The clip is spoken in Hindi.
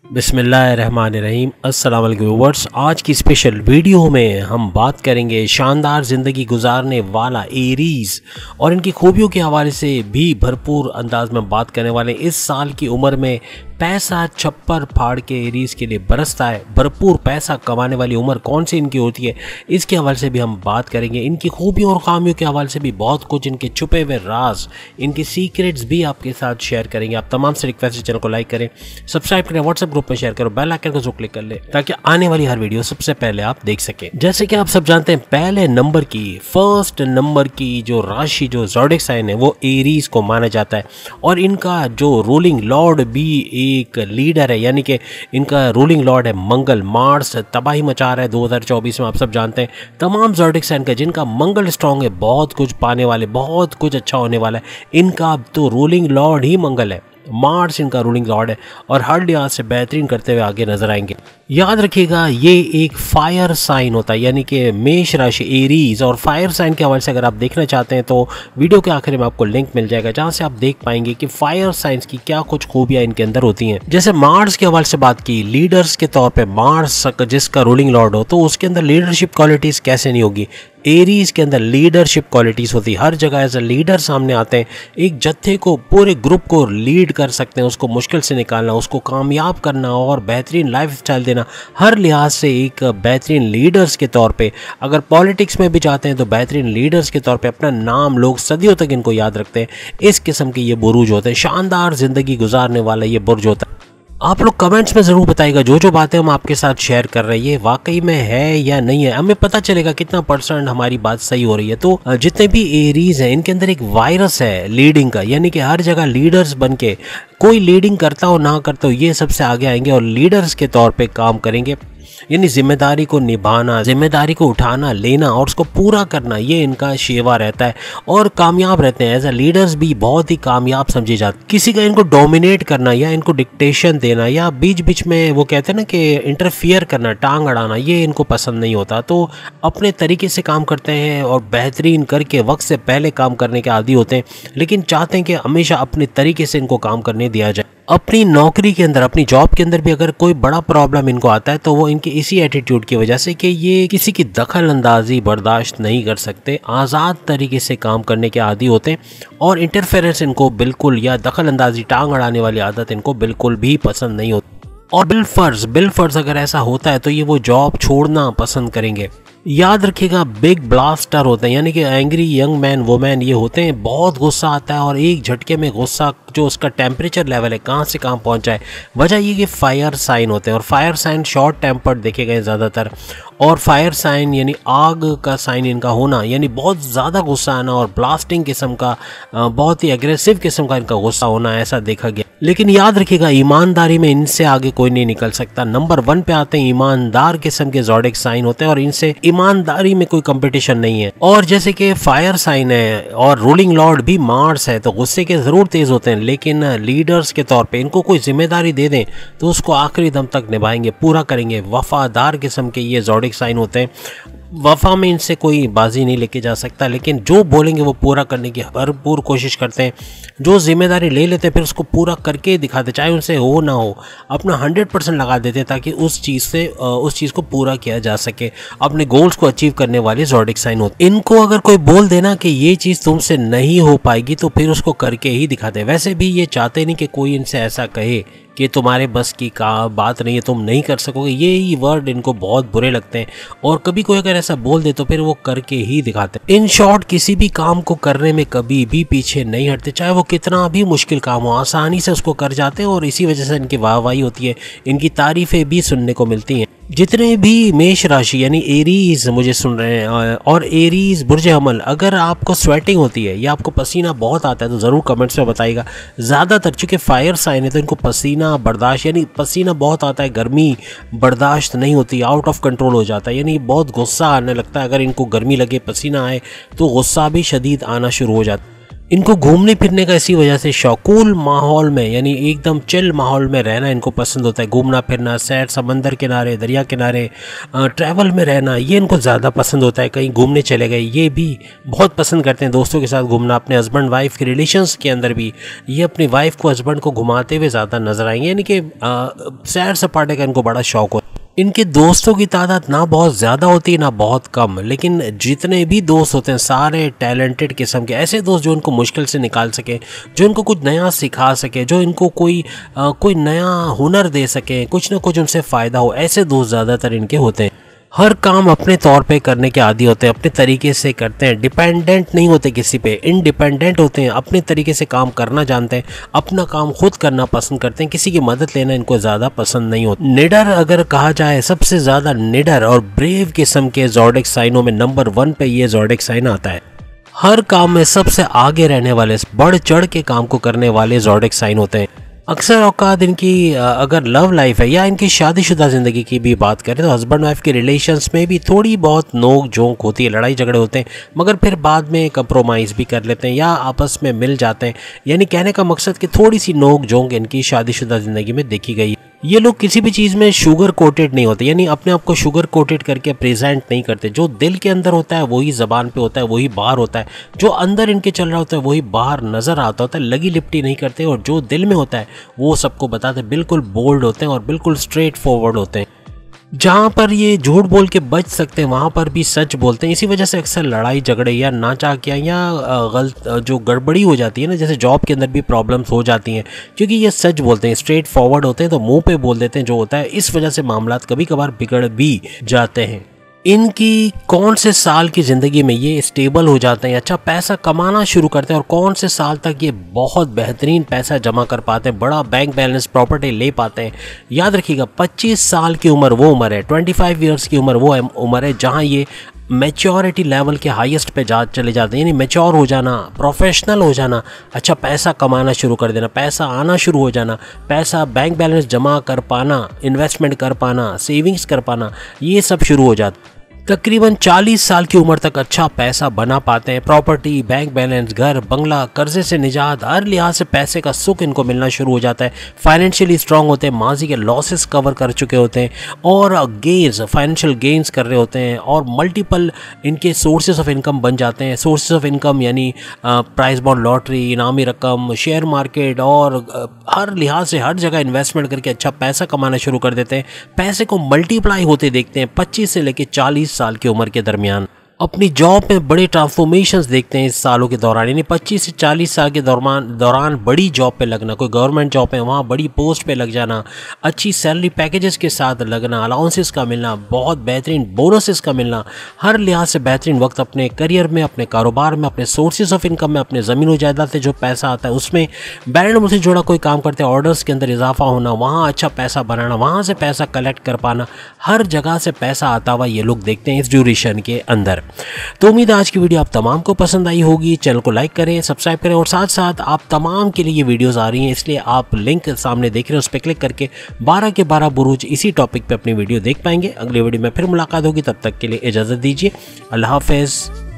बिस्मिल्लाहिर्रहमानिर्रहीम। अस्सलाम वालेकुम व्यूअर्स। आज की स्पेशल वीडियो में हम बात करेंगे शानदार ज़िंदगी गुजारने वाला एरीज़ और इनकी खूबियों के हवाले से भी भरपूर अंदाज में बात करने वाले। इस साल की उम्र में पैसा छप्पर फाड़ के एरीज़ के लिए बरसता है। भरपूर पैसा कमाने वाली उम्र कौन सी इनकी होती है, इसके हवाले से भी हम बात करेंगे। इनकी खूबियों और खामियों के हवाले से भी बहुत कुछ, इनके छुपे हुए राज, इनकी सीक्रेट्स भी आपके साथ शेयर करेंगे। आप तमाम से रिक्वेस्ट है चैनल को लाइक करें, सब्सक्राइब करें, व्हाट्सएप ग्रुप में शेयर करो, बेल आइकन को जो क्लिक कर ले ताकि आने वाली हर वीडियो सबसे पहले आप देख सकें। जैसे कि आप सब जानते हैं, फर्स्ट नंबर की जो राशि, जो ज़ोडिएक साइन है, वो एरीज़ को माना जाता है। और इनका जो रूलिंग लॉर्ड भी एक लीडर है, यानी कि इनका रूलिंग लॉर्ड है मंगल। मार्स तबाही मचा रहा है 2024 में, आप सब जानते हैं। तमाम ज़ोडिएक साइन का जिनका मंगल स्ट्रॉन्ग है, बहुत कुछ पाने वाले, बहुत कुछ अच्छा होने वाला है। इनका तो रूलिंग लॉर्ड ही मंगल है, मार्स इनका रूलिंग लॉर्ड है और हर लिहाज से बेहतरीन करते हुए आगे नजर आएंगे। याद रखिएगा, ये एक फायर साइन होता है, यानी कि मेष राशि एरीज़। और फायर साइन के हवाले से अगर आप देखना चाहते हैं तो वीडियो के आखिर में आपको लिंक मिल जाएगा, जहां से आप देख पाएंगे कि फायर साइंस की क्या कुछ खूबियां इनके अंदर होती हैं। जैसे मार्स के हवाले से बात की, लीडर्स के तौर पे मार्स जिसका रूलिंग लॉर्ड हो, तो उसके अंदर लीडरशिप क्वालिटीज कैसे नहीं होगी। एरीज़ के अंदर लीडरशिप क्वालिटीज़ होती है, हर जगह एज अ लीडर सामने आते हैं, एक जत्थे को, पूरे ग्रुप को लीड कर सकते हैं, उसको मुश्किल से निकालना, उसको कामयाब करना और बेहतरीन लाइफ स्टाइल देना। हर लिहाज से एक बेहतरीन लीडर्स के तौर पे, अगर पॉलिटिक्स में भी जाते हैं तो बेहतरीन लीडर्स के तौर पे अपना नाम लोग सदियों तक इनको याद रखते हैं। इस किस्म के ये बुरुज होते हैं, शानदार ज़िंदगी गुजारने वाला ये बुर्ज होता है। आप लोग कमेंट्स में ज़रूर बताइएगा जो बातें हम आपके साथ शेयर कर रहे हैं ये वाकई में है या नहीं है, हमें पता चलेगा कितना % हमारी बात सही हो रही है। तो जितने भी एरीज़ हैं, इनके अंदर एक वायरस है लीडिंग का, यानी कि हर जगह लीडर्स बन के, कोई लीडिंग करता हो ना करता हो, ये सबसे आगे आएंगे और लीडर्स के तौर पे काम करेंगे। यानी जिम्मेदारी को निभाना, जिम्मेदारी को उठाना, लेना और उसको पूरा करना, ये इनका शेवा रहता है और कामयाब रहते हैं। एज अ लीडर्स भी बहुत ही कामयाब समझे जाते। किसी का इनको डोमिनेट करना या इनको डिक्टेशन देना या बीच बीच में वो कहते हैं ना कि इंटरफियर करना, टांग अड़ाना, ये इनको पसंद नहीं होता। तो अपने तरीके से काम करते हैं और बेहतरीन करके वक्त से पहले काम करने के आदी होते हैं, लेकिन चाहते हैं कि हमेशा अपने तरीके से इनको काम करने दिया जाए। अपनी नौकरी के अंदर, अपनी जॉब के अंदर भी अगर कोई बड़ा प्रॉब्लम इनको आता है तो वो इनके इसी एटीट्यूड की वजह से कि ये किसी की दखल अंदाजी बर्दाश्त नहीं कर सकते, आज़ाद तरीके से काम करने के आदी होते हैं और इंटरफेरेंस इनको बिल्कुल, या दखल अंदाजी, टांग अड़ाने वाली आदत इनको बिल्कुल भी पसंद नहीं होती। और बिलफर्ज अगर ऐसा होता है तो ये वो जॉब छोड़ना पसंद करेंगे। याद रखिएगा, बिग ब्लास्टर होते हैं, यानी कि एंग्री यंग मैन वुमेन ये होते हैं। बहुत गुस्सा आता है और एक झटके में गुस्सा, जो उसका टेम्परेचर लेवल है, कहाँ से कहाँ पहुँच जाए। वजह ये कि फायर साइन होते हैं और फायर साइन शॉर्ट टेम्पर्ड देखे गए ज़्यादातर। और फायर साइन यानी आग का साइन इनका होना, यानी बहुत ज़्यादा गुस्सा आना और ब्लास्टिंग किस्म का, बहुत ही एग्रेसिव किस्म का इनका गुस्सा होना, ऐसा देखा गया। लेकिन याद रखिएगा, ईमानदारी में इनसे आगे कोई नहीं निकल सकता। नंबर 1 पे आते हैं ईमानदार किस्म के ज़ोडिएक साइन होते हैं और इनसे ईमानदारी में कोई कंपटीशन नहीं है। और जैसे कि फायर साइन है और रूलिंग लॉर्ड भी मार्स है, तो गुस्से के ज़रूर तेज़ होते हैं, लेकिन लीडर्स के तौर पे इनको कोई जिम्मेदारी दे दें तो उसको आखिरी दम तक निभाएंगे, पूरा करेंगे। वफादार किस्म के ये ज़ोडिएक साइन होते हैं। वफा में इनसे कोई बाजी नहीं लेके जा सकता, लेकिन जो बोलेंगे वो पूरा करने की भरपूर कोशिश करते हैं। जो जिम्मेदारी ले लेते हैं फिर उसको पूरा करके दिखाते, चाहे उनसे हो ना हो, अपना 100% लगा देते हैं ताकि उस चीज़ को पूरा किया जा सके। अपने गोल्स को अचीव करने वाले ज़ोडिएक साइन होते हैं। इनको अगर कोई बोल देना कि ये चीज़ तुमसे नहीं हो पाएगी तो फिर उसको करके ही दिखाते हैं। वैसे भी ये चाहते नहीं कि कोई इनसे ऐसा कहे कि तुम्हारे बस की बात नहीं है, तुम नहीं कर सकोगे। ये ही वर्ड इनको बहुत बुरे लगते हैं और कभी कोई अगर ऐसा बोल दे तो फिर वो करके ही दिखाते हैं। इन शॉर्ट, किसी भी काम को करने में कभी भी पीछे नहीं हटते, चाहे वो कितना भी मुश्किल काम हो, आसानी से उसको कर जाते हैं और इसी वजह से इनकी वाहवाही होती है, इनकी तारीफ़ें भी सुनने को मिलती हैं। जितने भी मेष राशि यानी एरीज़ मुझे सुन रहे हैं और एरीज़ बुर्ज अमल, अगर आपको स्वेटिंग होती है या आपको पसीना बहुत आता है तो ज़रूर कमेंट्स में बताइएगा। ज़्यादातर चूँकि फायर साइन है तो इनको पसीना बर्दाश्त, यानी पसीना बहुत आता है, गर्मी बर्दाश्त नहीं होती, आउट ऑफ कंट्रोल हो जाता है, यानी बहुत गुस्सा आने लगता है। अगर इनको गर्मी लगे, पसीना आए तो गुस्सा भी शदीद आना शुरू हो जाता है। इनको घूमने फिरने का इसी वजह से शौक, कूल माहौल में यानी एकदम चिल माहौल में रहना इनको पसंद होता है। घूमना फिरना, सैर, समंदर किनारे, दरिया किनारे, ट्रैवल में रहना, ये इनको ज़्यादा पसंद होता है। कहीं घूमने चले गए ये भी बहुत पसंद करते हैं, दोस्तों के साथ घूमना। अपने हस्बैंड वाइफ के रिलेशंस के अंदर भी ये अपनी वाइफ को, हस्बैंड को घुमाते हुए ज़्यादा नजर आएंगे, यानी कि सैर सपाटे का इनको बड़ा शौक होता है। इनके दोस्तों की तादाद ना बहुत ज़्यादा होती है ना बहुत कम, लेकिन जितने भी दोस्त होते हैं सारे टैलेंटेड किस्म के, ऐसे दोस्त जो इनको मुश्किल से निकाल सके, जो इनको कुछ नया सिखा सके, जो इनको कोई नया हुनर दे सके, कुछ ना कुछ उनसे फ़ायदा हो, ऐसे दोस्त ज़्यादातर इनके होते हैं। हर काम अपने तौर पे करने के आदी होते हैं, अपने तरीके से करते हैं, डिपेंडेंट नहीं होते किसी पे, इंडिपेंडेंट होते हैं, अपने तरीके से काम करना जानते हैं, अपना काम खुद करना पसंद करते हैं, किसी की मदद लेना इनको ज़्यादा पसंद नहीं होता। निडर अगर कहा जाए, सबसे ज़्यादा निडर और ब्रेव किस्म के ज़ोडिएक साइनों में नंबर 1 पे ये ज़ोडिएक साइन आता है। हर काम में सबसे आगे रहने वाले, बढ़ चढ़ के काम को करने वाले ज़ोडिएक साइन होते हैं। अक्सर औकात इनकी अगर लव लाइफ है या इनकी शादीशुदा ज़िंदगी की भी बात करें तो हस्बैंड वाइफ के रिलेशंस में भी थोड़ी बहुत नोक झोंक होती है, लड़ाई झगड़े होते हैं, मगर फिर बाद में कंप्रोमाइज़ भी कर लेते हैं या आपस में मिल जाते हैं। यानी कहने का मकसद कि थोड़ी सी नोक झोंक इनकी शादीशुदा ज़िंदगी में देखी गई। ये लोग किसी भी चीज़ में शुगर कोटेड नहीं होते, यानी अपने आप को शुगर कोटेड करके प्रेजेंट नहीं करते। जो दिल के अंदर होता है वही ज़बान पे होता है, वही बाहर होता है। जो अंदर इनके चल रहा होता है वही बाहर नज़र आता होता है। लगी लिपटी नहीं करते और जो दिल में होता है वो सबको बताते, बिल्कुल बोल्ड होते हैं और बिल्कुल स्ट्रेट फॉरवर्ड होते हैं। जहाँ पर ये झूठ बोल के बच सकते हैं वहाँ पर भी सच बोलते हैं। इसी वजह से अक्सर लड़ाई झगड़े या नाचाकियाँ या गलत जो गड़बड़ी हो जाती है ना, जैसे जॉब के अंदर भी प्रॉब्लम्स हो जाती हैं, क्योंकि ये सच बोलते हैं, स्ट्रेट फॉरवर्ड होते हैं, तो मुंह पे बोल देते हैं जो होता है। इस वजह से मामलात कभी कभार बिगड़ भी जाते हैं। इनकी कौन से साल की ज़िंदगी में ये स्टेबल हो जाते हैं, अच्छा पैसा कमाना शुरू करते हैं, और कौन से साल तक ये बहुत बेहतरीन पैसा जमा कर पाते हैं, बड़ा बैंक बैलेंस प्रॉपर्टी ले पाते हैं। याद रखिएगा 25 साल की उम्र वो उम्र है, 25 ईयर्स की उम्र वो उम्र है जहाँ ये मैच्योरिटी लेवल के हाईएस्ट पे चले जाते हैं, यानी मैच्योर हो जाना, प्रोफेशनल हो जाना, अच्छा पैसा कमाना शुरू कर देना, पैसा आना शुरू हो जाना, पैसा बैंक बैलेंस जमा कर पाना, इन्वेस्टमेंट कर पाना, सेविंग्स कर पाना, ये सब शुरू हो जाता। तकरीबन 40 साल की उम्र तक अच्छा पैसा बना पाते हैं। प्रॉपर्टी, बैंक बैलेंस, घर, बंगला, कर्जे से निजात, हर लिहाज से पैसे का सुख इनको मिलना शुरू हो जाता है। फाइनेंशियली स्ट्रांग होते हैं, माजी के लॉसेस कवर कर चुके होते हैं और गेन्स, फाइनेंशियल गेन्स कर रहे होते हैं, और मल्टीपल इनके सोर्सेज ऑफ इनकम बन जाते हैं। सोर्सेज ऑफ इनकम यानी प्राइस बॉन्ड लॉटरी, इनामी रकम, शेयर मार्केट, और हर लिहाज से हर जगह इन्वेस्टमेंट करके अच्छा पैसा कमाना शुरू कर देते हैं। पैसे को मल्टीप्लाई होते देखते हैं 25 से लेकर 40 साल की उम्र के दरमियान। अपनी जॉब में बड़े ट्रांसफॉर्मेशंस देखते हैं इस सालों के दौरान, यानी 25 से 40 साल के दौरान बड़ी जॉब पे लगना, कोई गवर्नमेंट जॉब है वहाँ बड़ी पोस्ट पे लग जाना, अच्छी सैलरी पैकेजेस के साथ लगना, अलाउंसेस का मिलना, बहुत बेहतरीन बोनसेस का मिलना, हर लिहाज से बेहतरीन वक्त अपने करियर में, अपने कारोबार में, अपने सोर्सेज ऑफ इनकम में, अपने ज़मीन जायदाद से जो पैसा आता है उसमें, बैलेंस नंबर से जुड़ा कोई काम करते हैं, ऑर्डर्स के अंदर इजाफा होना, वहाँ अच्छा पैसा बनाना, वहाँ से पैसा कलेक्ट कर पाना, हर जगह से पैसा आता हुआ ये लोग देखते हैं इस ड्यूरेशन के अंदर। तो उम्मीद है आज की वीडियो आप तमाम को पसंद आई होगी। चैनल को लाइक करें, सब्सक्राइब करें, और साथ साथ आप तमाम के लिए ये वीडियोस आ रही हैं, इसलिए आप लिंक सामने देख रहे हैं उस पर क्लिक करके 12 के 12 बुरूज इसी टॉपिक पे अपनी वीडियो देख पाएंगे। अगली वीडियो में फिर मुलाकात होगी, तब तक के लिए इजाज़त दीजिए। अल्लाह हाफ़िज़।